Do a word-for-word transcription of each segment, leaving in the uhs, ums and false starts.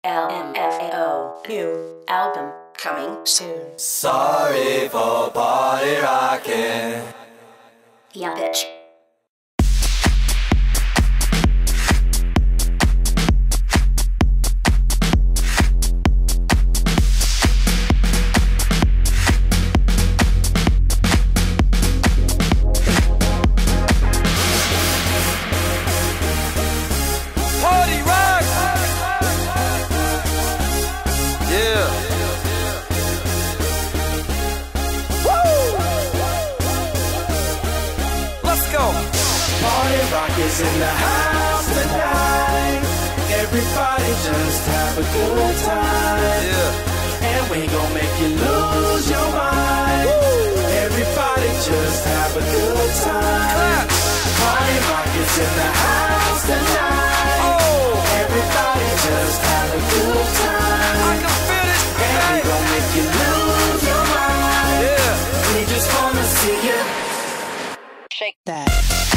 L M F A O. New album coming soon. Sorry for party rocking. Yeah, bitch. Party rock! Yeah. Woo! Let's go. Party rock is in the house tonight. Everybody just have a good time. Yeah. And we gon' make you lose your mind. Woo! Everybody just have a good time. Clap. Party rock is in the house tonight. Oh. Everybody just have a good time. I can feel it. And we gon' make you lose your mind. Yeah. We just wanna see you Shake that.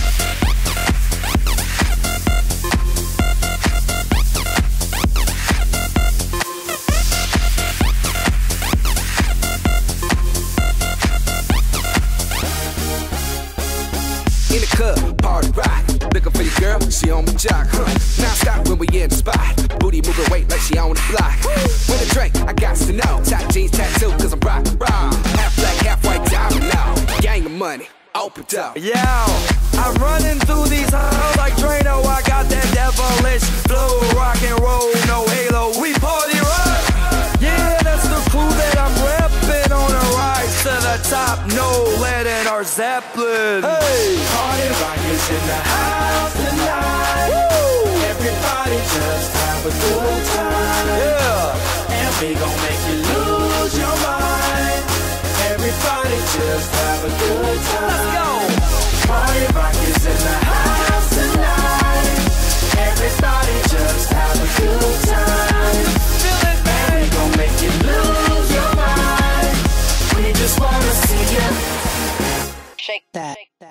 In the club, party rock. Looking for your girl, she on my jock, huh? Now stop when we in the spot. Booty moving weight like she on the block. With a drink, I got to know. Tight jeans tattoo, cause I'm rock, rock. Half black, half white diamond now. Gang of money, open up. Yo, I'm running through these halls like Drano. I got that devilish flow, rock and roll, no halo. We party rock. Yeah, that's the crew that I'm repping on a rise to the top. No lead in our Zeppelin. Hey, party rock is in the house tonight. Woo! Everybody just have a good time. Yeah, and we gon' make you lose your mind. Everybody just have a good time. Let's go. Party rock is in the house tonight. Everybody just have a good time. Feel it, man. We gon' make you lose your mind. We just wanna see you Shake that.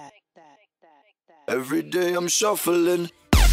every day. I'm shuffling.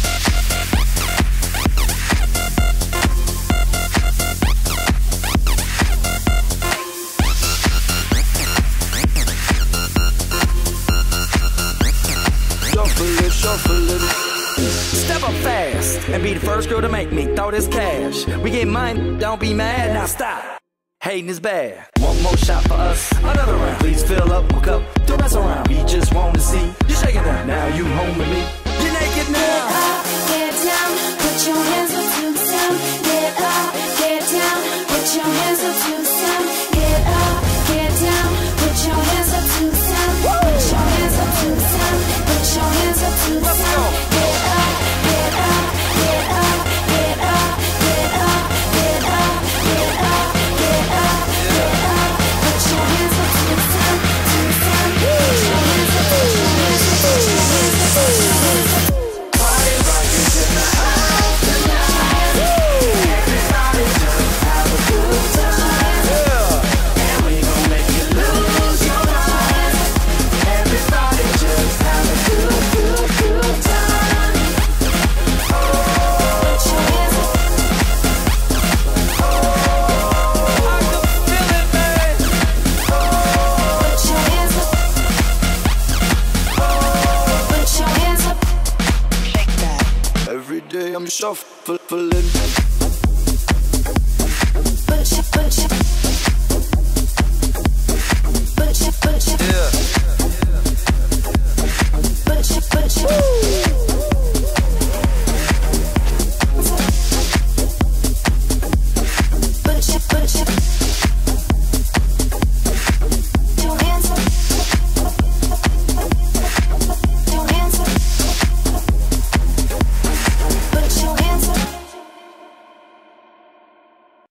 Shuffling, shuffling. Step up fast and be the first girl to make me throw this cash. We get mine, don't be mad, now stop. Hating is bad. One more shot for us, another round. Please fill up, hook up, don't mess around. We just want to see you shaking that. Now you home with me. You're naked now. Get up, get down, put your hands up to the sound. Get up, get down, put your hands up to the sound. Get up, get down, put your hands up to the sound. Put your hands up to the sound. Put your hands up to the sound. Get up, get up, get up, get up, get up, get up, get up, get up, get up. Put your hands up to the sound, to the sound. Put your hands up, put your hands up, put your hands up, put your hands up. Party rock is in the house tonight. Everybody just have a good time. Yeah. And we gon' make you lose your mind. Everybody just have a good, good, good time. Oh, Put your hands up. oh, I can feel it, man. Put your hands up. Put your hands up. Shake that. Every day I'm shuffling.